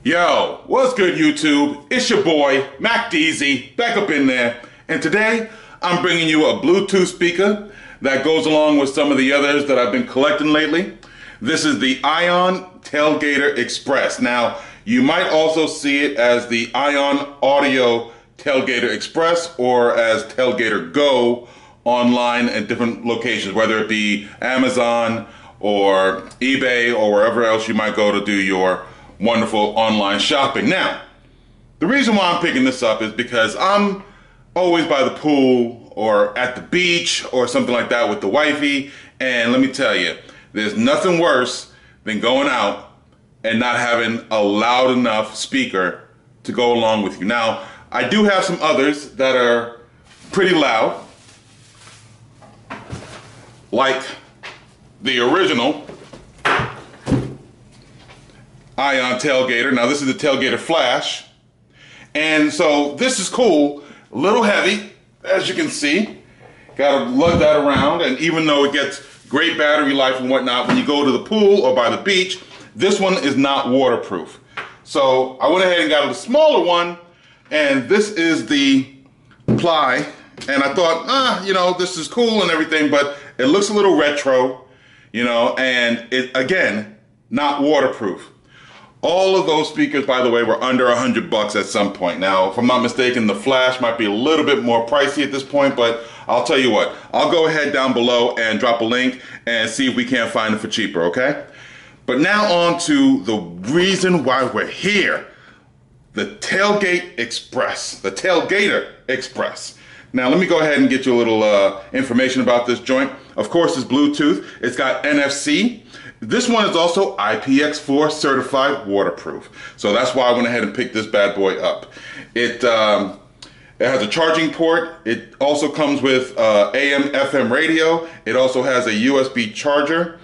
Yo, what's good YouTube? It's your boy, Mac DZ, back up in there. And today, I'm bringing you a Bluetooth speaker that goes along with some of the others that I've been collecting lately. This is the Ion Tailgater Express. Now, you might also see it as the Ion Audio Tailgater Express or as Tailgater Go online at different locations, whether it be Amazon or eBay or wherever else you might go to do your wonderful online shopping. Now, the reason why I'm picking this up is because I'm always by the pool or at the beach or something like that with the wifey, and let me tell you, there's nothing worse than going out and not having a loud enough speaker to go along with you. Now, I do have some others that are pretty loud, like the original Ion Tailgater. Now this is the Tailgater Flash, and so this is cool, a little heavy as you can see, gotta lug that around, and even though it gets great battery life and whatnot when you go to the pool or by the beach, this one is not waterproof. So I went ahead and got a smaller one, and this is the ply, and I thought, you know, this is cool and everything, but it looks a little retro, you know, and it, again, not waterproof. All of those speakers, by the way, were under $100 at some point. Now, if I'm not mistaken, the Flash might be a little bit more pricey at this point, but I'll tell you what, I'll go ahead down below and drop a link and see if we can't find it for cheaper, okay? But now on to the reason why we're here, the Tailgate Express, the Tailgater Express. Now, let me go ahead and get you a little information about this joint. Of course, it's Bluetooth. It's got NFC. This one is also IPX4 certified waterproof. So that's why I went ahead and picked this bad boy up. It has a charging port. It also comes with AM, FM radio. It also has a USB charger.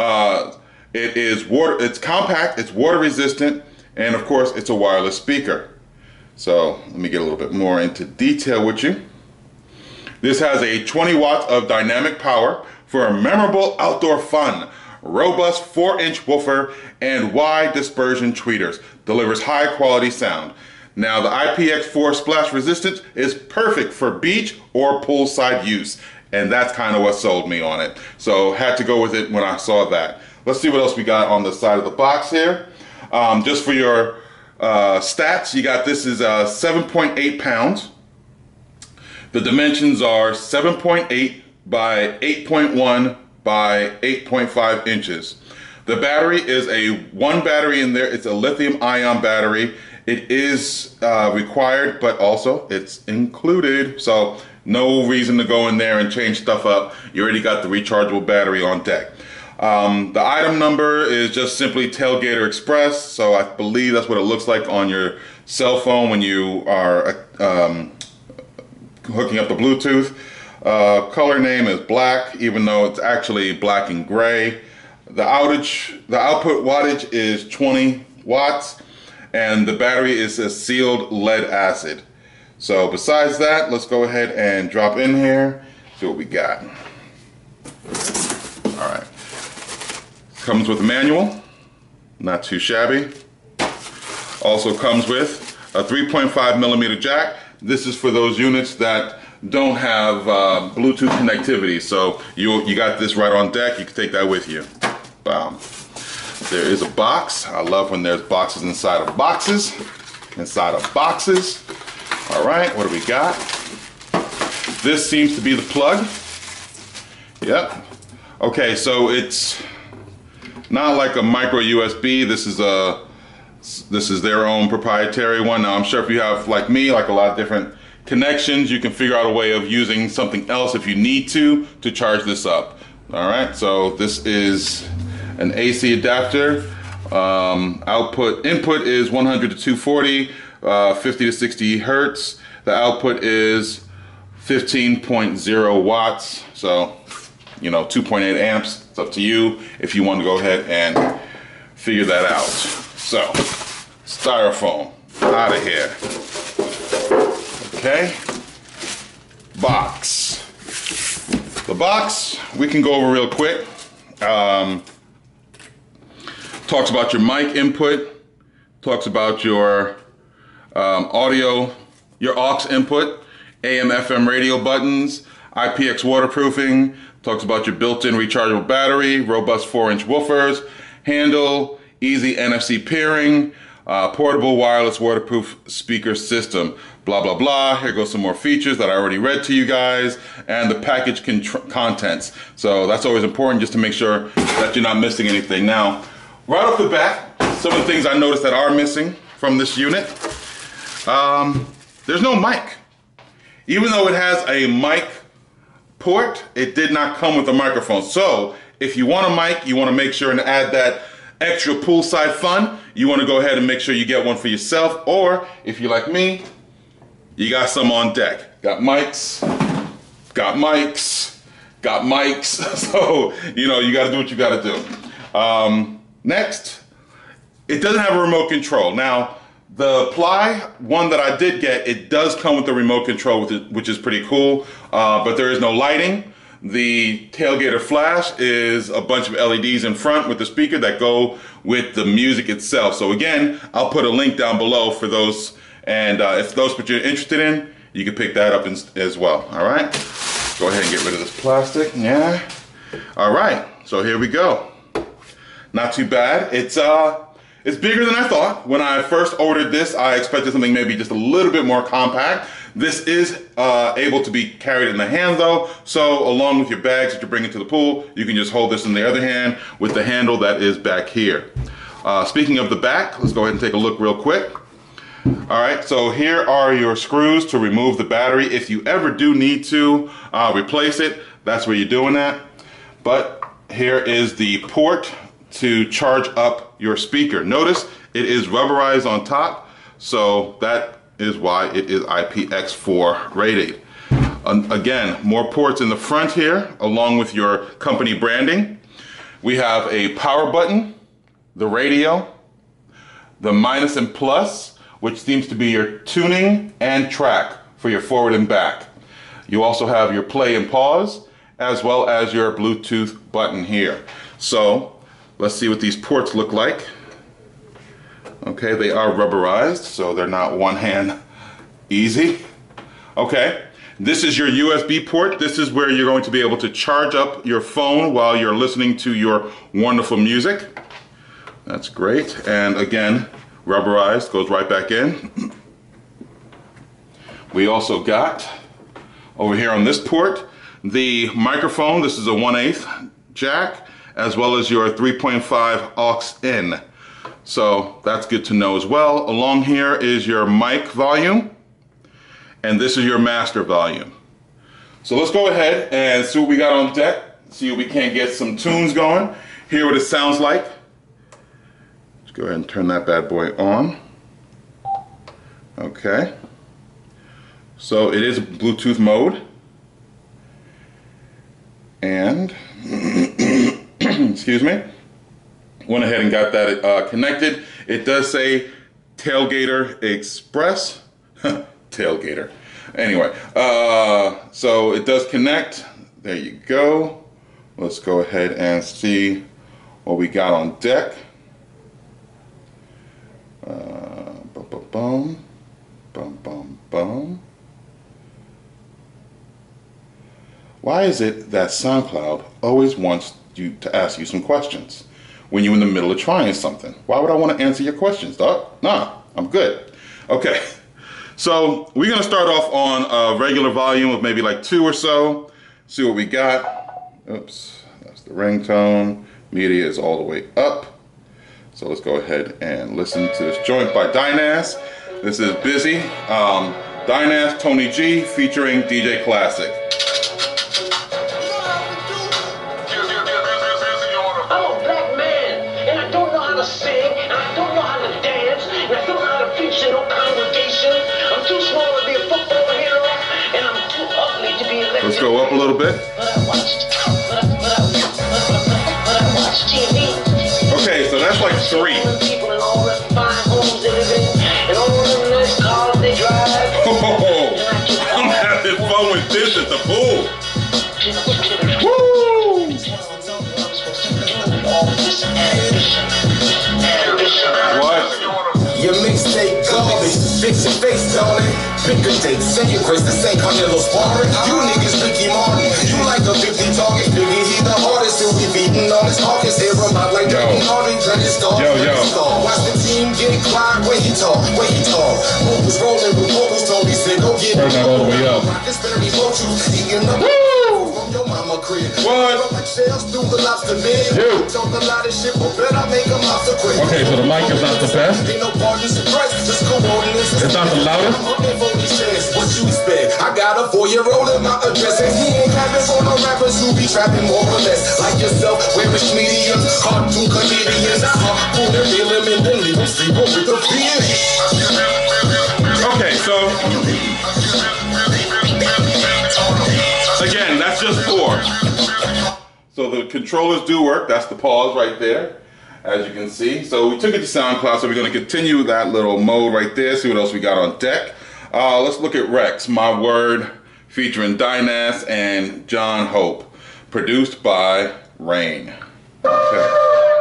It's compact, it's water resistant, and of course, it's a wireless speaker. So let me get a little bit more into detail with you. This has a 20 watts of dynamic power for a memorable outdoor fun. Robust 4-inch woofer and wide dispersion tweeters. Delivers high quality sound. Now the IPX4 splash resistance is perfect for beach or poolside use. And that's kind of what sold me on it. So had to go with it when I saw that. Let's see what else we got on the side of the box here. Just for your stats, you got this is 7.8 pounds. The dimensions are 7.8 by 8.1 by 8.5 inches. The battery is one battery in there. It's a lithium ion battery. It is required, but also it's included. So no reason to go in there and change stuff up. You already got the rechargeable battery on deck. The item number is just simply Tailgater Express. So I believe that's what it looks like on your cell phone when you are hooking up the Bluetooth. Color name is black, even though it's actually black and gray. The output wattage is 20 watts, and the battery is a sealed lead acid. So besides that, let's go ahead and drop in here, see what we got. All right, comes with a manual, not too shabby. Also comes with a 3.5 millimeter jack. This is for those units that don't have Bluetooth connectivity, so you got this right on deck. You can take that with you. Bam. There is a box. I love when there's boxes inside of boxes. Inside of boxes. All right, what do we got? This seems to be the plug. Yep. Okay, so it's not like a micro USB. This is their own proprietary one. Now I'm sure if you have, like me, like a lot of different connections, you can figure out a way of using something else if you need to charge this up. All right, so this is an AC adapter. Input is 100 to 240, 50 to 60 hertz. The output is 15.0 watts. So, you know, 2.8 amps. It's up to you if you want to go ahead and figure that out. So, styrofoam out of here. Okay, box. The box, we can go over real quick. Talks about your mic input, talks about your audio, your aux input, AM, FM radio buttons, IPX waterproofing, talks about your built-in rechargeable battery, robust 4-inch woofers, handle, easy NFC pairing, portable wireless waterproof speaker system, blah, blah, blah. Here goes some more features that I already read to you guys, and the package contents. So that's always important, just to make sure that you're not missing anything. Now, right off the bat, some of the things I noticed that are missing from this unit, there's no mic. Even though it has a mic port, it did not come with a microphone. So if you want a mic, you want to make sure and add that extra poolside fun, you want to go ahead and make sure you get one for yourself. Or if you're like me, you got some on deck. Got mics, got mics, got mics. So, you know, you got to do what you got to do. Next, it doesn't have a remote control. Now, the Ply one that I did get, it does come with the remote control, which is pretty cool, but there is no lighting. The Tailgater Flash is a bunch of LEDs in front with the speaker that go with the music itself. So again, I'll put a link down below for those, and if those what you're interested in, you can pick that up as well. All right, go ahead and get rid of this plastic. Yeah. All right, so here we go. Not too bad. It's bigger than I thought. When I first ordered this, I expected something maybe just a little bit more compact. This is able to be carried in the hand though, so along with your bags that you're bringing to the pool, you can just hold this in the other hand with the handle that is back here. Speaking of the back, let's go ahead and take a look real quick. All right, so here are your screws to remove the battery. If you ever do need to replace it, that's where you're doing that. But here is the port to charge up your speaker. Notice it is rubberized on top, so that is why it is IPX4 rated. Again, more ports in the front here, along with your company branding. We have a power button, the radio, the minus and plus, which seems to be your tuning and track for your forward and back. You also have your play and pause, as well as your Bluetooth button here. So let's see what these ports look like. Okay, they are rubberized, so they're not one hand easy. Okay, this is your USB port. This is where you're going to be able to charge up your phone while you're listening to your wonderful music. That's great. And again, rubberized, goes right back in. We also got over here on this port the microphone. This is a 1/8 jack, as well as your 3.5 aux in. So that's good to know as well. Along here is your mic volume, and this is your master volume. So let's go ahead and see what we got on deck, see if we can't get some tunes going, hear what it sounds like. Let's go ahead and turn that bad boy on. Okay. So it is Bluetooth mode. And, excuse me, went ahead and got that connected. It does say Tailgater Express. Tailgater. Anyway, so it does connect. There you go. Let's go ahead and see what we got on deck. Bum, bum, bum. Bum, bum, bum. Why is it that SoundCloud always wants you to ask you some questions when you're in the middle of trying something? Why would I want to answer your questions, dog? Nah, I'm good. Okay, so we're gonna start off on a regular volume of maybe like 2 or so. See what we got. Oops, that's the ringtone. Media is all the way up. So let's go ahead and listen to this joint by Dynas. This is Busy. Dynas, Tony G, featuring DJ Classic. Let's go up a little bit. Okay, so that's like 3. Oh, I'm having fun with this at the pool. Woo! What? face your face, darling. Pick a date, say your grace, this ain't Carnelo sparring. You niggas Ricky Martin. You like a 50 target, Biggie, he the hardest. He'll be beating on his caucus. Hear him out like Dirty Hardy, let it start. Watch the team get quiet when he talk, Hope was rolling with vocals, told me, said, go get it. All the way up. What? Okay, so the mic is not the best. It's not the loudest. What you expect? I got a 4-year-old in my address, and he ain't having for no rappers who be trapping more or less. Like yourself, wearish mediums, cartoon comedians. Pull their film and then leave them sleep with the fear. Okay, so again, that's just 4. So the controllers do work. That's the pause right there, as you can see. So we took it to SoundCloud, so we're going to continue that little mode right there, see what else we got on deck. Let's look at Reks, My Word, featuring Dynas and John Hope, produced by Rain. Okay.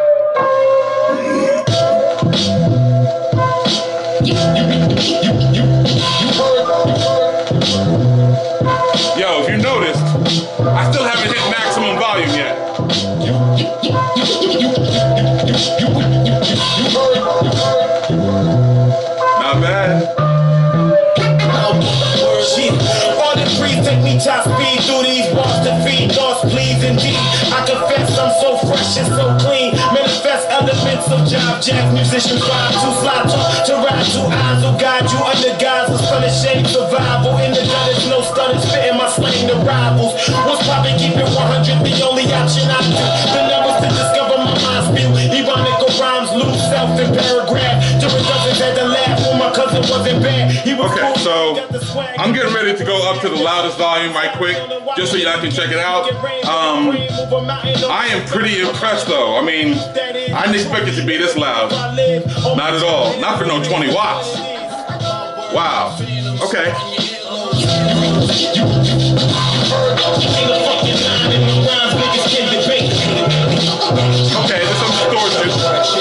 Yo, if you noticed, I still haven't hit maximum volume yet. Not bad. All the trees take me top speed through these bars to feed thoughts, please indeed. I confess I'm so fresh and so clean. Manifest elements of jive, jazz musicians vibe to fly to ride to eyes who guide you under guise of sun and shade survival. In the gutters, no stutters, spitting my slang to rivals. What's poppin', keep it 100, the only option I do. The numbers to discover my mind spew. Ironical rhymes, loose self in paragraph. During dozens had to laugh when my cousin wasn't bad. He was okay, so I'm getting ready to go up to the loudest volume right quick, just so y'all can check it out. I am pretty impressed though. I mean, I didn't expect it to be this loud. Not at all. Not for no 20 watts. Wow. Okay. Okay, there's some distortion.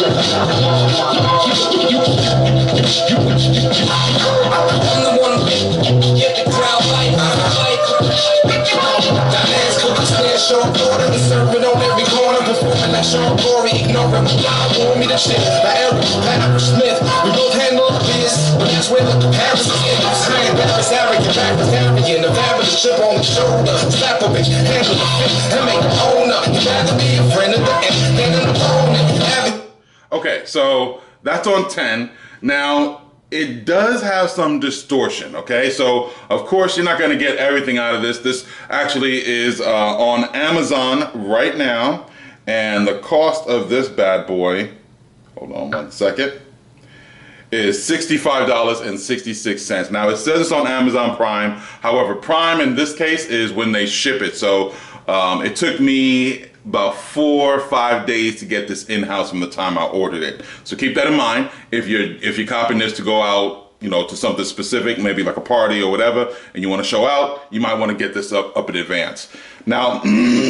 Short order, the serpent on every corner, performing like Sean Corey, ignoring my mind, want me to shit. By Eric, Patrick Smith, we both handle this, but that's where the comparison is. I ain't Paris, arrogant, backwards, arrogant, the fabulous chip on the shoulder, slap a bitch, handle the fit, and make her own up. You'd rather be a friend of the end than an opponent. Okay, so that's on 10. Now, it does have some distortion, okay? So, of course, you're not gonna get everything out of this. This actually is on Amazon right now, and the cost of this bad boy, hold on one second, is $65.66. Now, it says it's on Amazon Prime. However, Prime in this case is when they ship it. So, it took me about 4 or 5 days to get this in-house from the time I ordered it. So keep that in mind. If you're copying this to go out, you know, to something specific, maybe like a party or whatever, and you want to show out, you might want to get this up in advance. Now,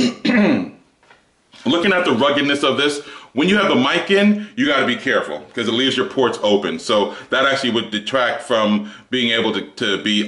looking at the ruggedness of this, when you have the mic in, you got to be careful because it leaves your ports open. So that actually would detract from being able to be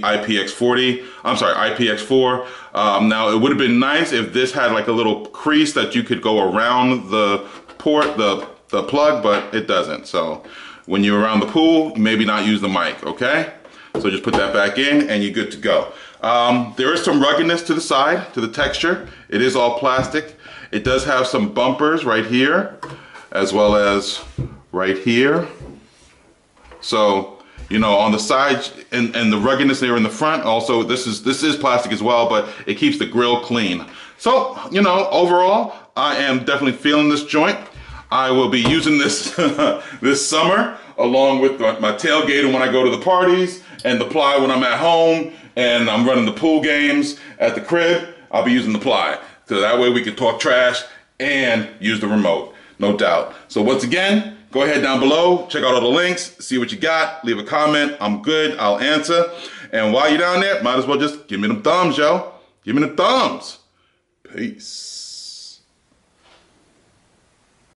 IPX4. Now, it would have been nice if this had like a little crease that you could go around the port, the plug, but it doesn't. So when you're around the pool, maybe not use the mic, okay? So just put that back in and you're good to go. There is some ruggedness to the side, to the texture. It is all plastic. It does have some bumpers right here, as well as right here. So, you know, on the side and the ruggedness there in the front, also this is plastic as well, but it keeps the grill clean. So, you know, overall, I am definitely feeling this joint. I will be using this this summer, along with my tailgater when I go to the parties, and the ply when I'm at home, and I'm running the pool games at the crib. I'll be using the ply. So that way we can talk trash and use the remote, no doubt. So once again, go ahead down below, check out all the links, see what you got, leave a comment. I'm good, I'll answer. And while you're down there, might as well just give me them thumbs, yo. Give me the thumbs. Peace.